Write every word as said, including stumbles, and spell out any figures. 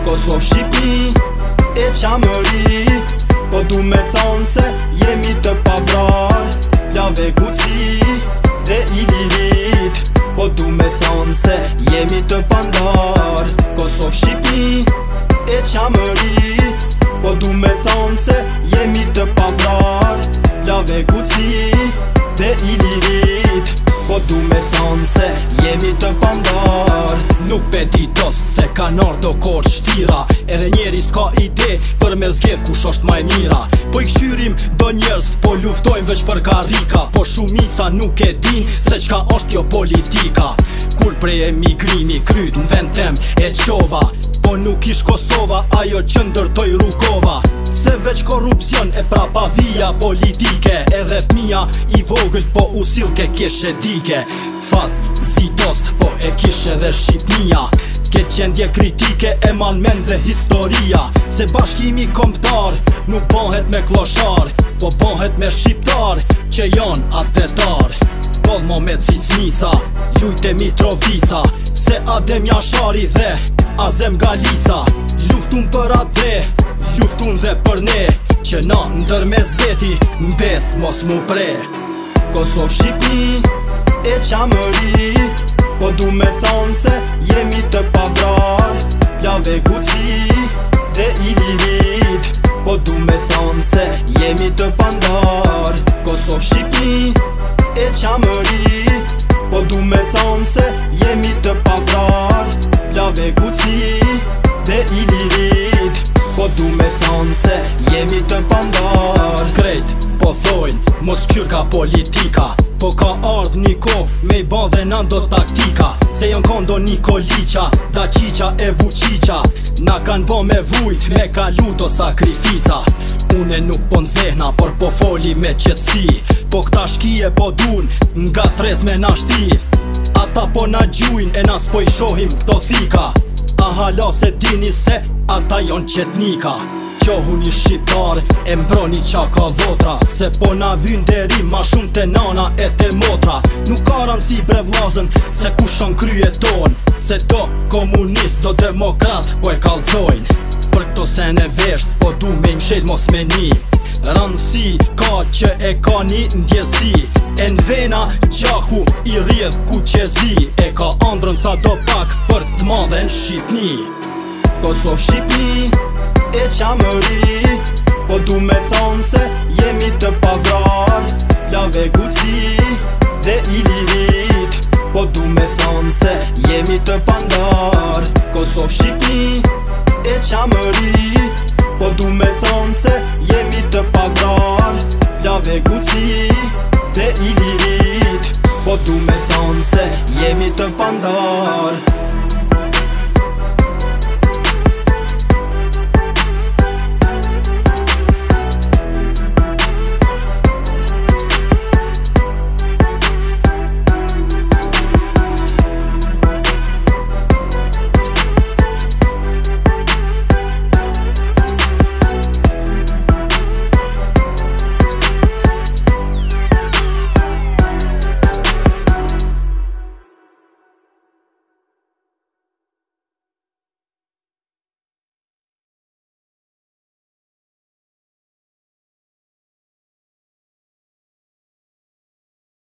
Kosovë, Shqipni e Qamëri, po du me thonë se jemi të pavrar. Plave Guci dhe Ilirit, po du me thonë se jemi të pandar. Kosovë, Shqipni e Qamëri, po du me thonë se jemi të pavrar. Plave Guci dhe Ilirit, po du me thonë se jemi të pandar. Nuk peti dos se ka nardo kod shtira, edhe njeri s'ka ide për me zgjedh kush është maj mira. Po i këshyrim do njerës, po luftojmë veç për karika, po shumica nuk e din se qka është kjo politika. Kur prej emigrimi kryt në vend tem e qova, po nuk ish Kosova ajo që ndërtoj Rukova. Se veç korupcion e prapa vija politike, edhe fmija i vogël po usil ke kishe dike. Fat si dost po e kishe dhe Shqipnia, ke qendje kritike e malmen dhe historia. Se bashkimi kombëtar nuk bëhet me kloshar, po bëhet me shqiptar që janë atëtar. Kolmo me Cicnica, lujte Mitrovica, se Adem Jashari dhe Azem Galica. Luftun për atë dhe, luftun dhe për ne, që na ndërmes veti mbes mos mu pre. Kosovë, Shqipni e Qamëri, po du me thonë se jemi të pavrar. Plave Guci dhe Ilirit, po du me thonë se jemi të pandar. Kosovë, Shqipni e Qamëri, po du me thonë se jemi të pavrar. Plave Guci dhe Ilirit, po du me thonë se jemi të pandar. Krejt po thojnë mos qyr ka politika, po ka ardh një ko me i ban dhe nëndo taktika. Se jon kondo Nikoliqa, Daqiqa e Vuqiqa, na kan bo me vujt me kalu do sakrifica. Une nuk po nxehna, por po foli me qetsi, po këta shkije po dun nga trez me nashti. Ata po na gjujn e nas po i shohim këto thika, a hala se dini se ata jon qetnika. Qohu një shqiptar e mbroni qa ka votra, se po na vyn deri ma shumë te nana e te motra. Nuk ka rëndësi bre vlazën se ku shon kryet ton, se do komunist do demokrat po e kalzojnë. Për këto se ne vesht po du me im shel mos me ni, rëndësi ka që e ka një ndjesi. E në vena gjaku i rjedh ku qezi, e ka andrën sa do pak për të madhe në Shqipni. Kosovë, Shqipni e Qamëri, po du me thonë se jemi të pavrar. Plave Guci dhe Ilirit, po du me thonë se jemi të pandar. Kosovë, Shqipni e Qamëri, po du me thonë se jemi të pavrar. Plave Guci dhe Ilirit, po du me thonë se jemi të pandar.